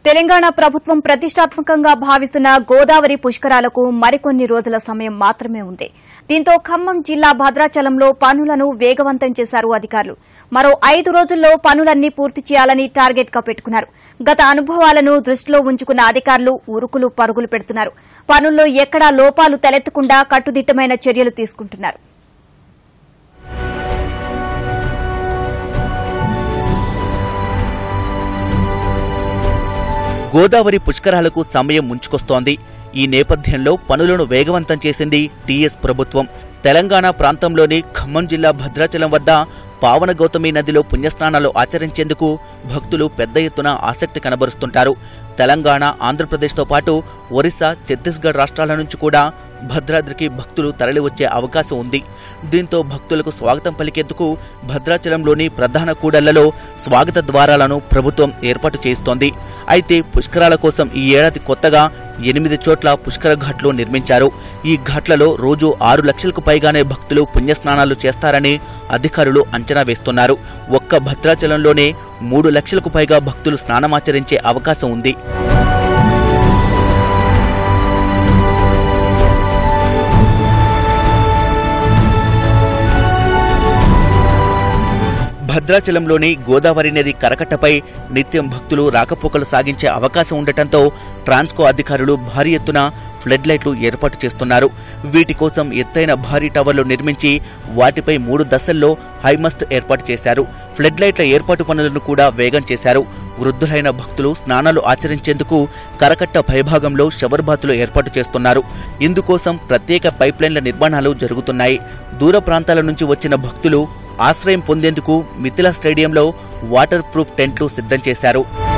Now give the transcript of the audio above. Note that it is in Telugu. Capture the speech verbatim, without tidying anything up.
తెలంగాణ ప్రభుత్వం ప్రతిష్టాత్మకంగా భావిస్తున్న గోదావరి పుష్కరాలకు మరికొన్ని రోజుల సమయం మాత్రమే ఉంది. దీంతో ఖమ్మం జిల్లా భద్రాచలంలో పనులను వేగవంతం చేశారు అధికారులు. మరో ఐదు రోజుల్లో పనులన్నీ పూర్తి చేయాలని టార్గెట్ గా పెట్టుకున్నారు. గత అనుభవాలను దృష్టిలో ఉంచుకున్న అధికారులు ఉరుకులు పరుగులు పెడుతున్నారు. పనుల్లో ఎక్కడా లోపాలు తలెత్తకుండా కట్టుదిట్టమైన చర్యలు తీసుకుంటున్నారు. గోదావరి పుష్కరాలకు సమయం ముంచుకొస్తోంది. ఈ నేపథ్యంలో పనులను వేగవంతం చేసింది టీఎస్ ప్రభుత్వం. తెలంగాణ ప్రాంతంలోని ఖమ్మం జిల్లా భద్రాచలం వద్ద పావన గౌతమి నదిలో పుణ్యస్నానాలు ఆచరించేందుకు భక్తులు పెద్ద ఎత్తున ఆసక్తి కనబరుస్తుంటారు. తెలంగాణ, ఆంధ్రప్రదేశ్తో పాటు ఒరిస్సా, ఛత్తీస్గఢ్ రాష్ట్రాల నుంచి కూడా భద్రాద్రికి భక్తులు తరలివచ్చే అవకాశం ఉంది. దీంతో భక్తులకు స్వాగతం పలికేందుకు భద్రాచలంలోని ప్రధాన కూడళ్లలో స్వాగత ద్వారాలను ప్రభుత్వం ఏర్పాటు చేస్తోంది. అయితే పుష్కరాల కోసం ఈ ఏడాది కొత్తగా ఎనిమిది చోట్ల పుష్కర ఘాట్లు నిర్మించారు. ఈ ఘాట్లలో రోజు ఆరు లక్షలకు పైగానే భక్తులు పుణ్యస్నానాలు చేస్తారని అధికారులు అంచనా వేస్తున్నారు. ఒక్క భద్రాచలంలోనే మూడు లక్షలకు పైగా భక్తులు స్నానమాచరించే అవకాశం ఉంది. భద్రాచలంలోని గోదావరి నది కరకట్టపై నిత్యం భక్తులు రాకపోకలు సాగించే అవకాశం ఉండటంతో ట్రాన్స్కో అధికారులు భారీ ఎత్తున ఫ్లడ్ లైట్లు ఏర్పాటు చేస్తున్నారు. వీటి కోసం ఎత్తైన భారీ టవర్లు నిర్మించి వాటిపై మూడు దశల్లో హైమస్ట్ ఏర్పాటు చేశారు. ఫ్లడ్ లైట్ల ఏర్పాటు పనులను కూడా వేగం చేశారు. వృద్ధులైన భక్తులు స్నానాలు ఆచరించేందుకు కరకట్ట పైభాగంలో షవర్ బాతులు ఏర్పాటు చేస్తున్నారు. ఇందుకోసం ప్రత్యేక పైప్లైన్ల నిర్మాణాలు జరుగుతున్నాయి. దూర ప్రాంతాల నుంచి వచ్చిన భక్తులు ఆశ్రయం పొందేందుకు మిథిలా స్టేడియంలో వాటర్ ప్రూఫ్ టెంట్లు సిద్ధం చేశారు.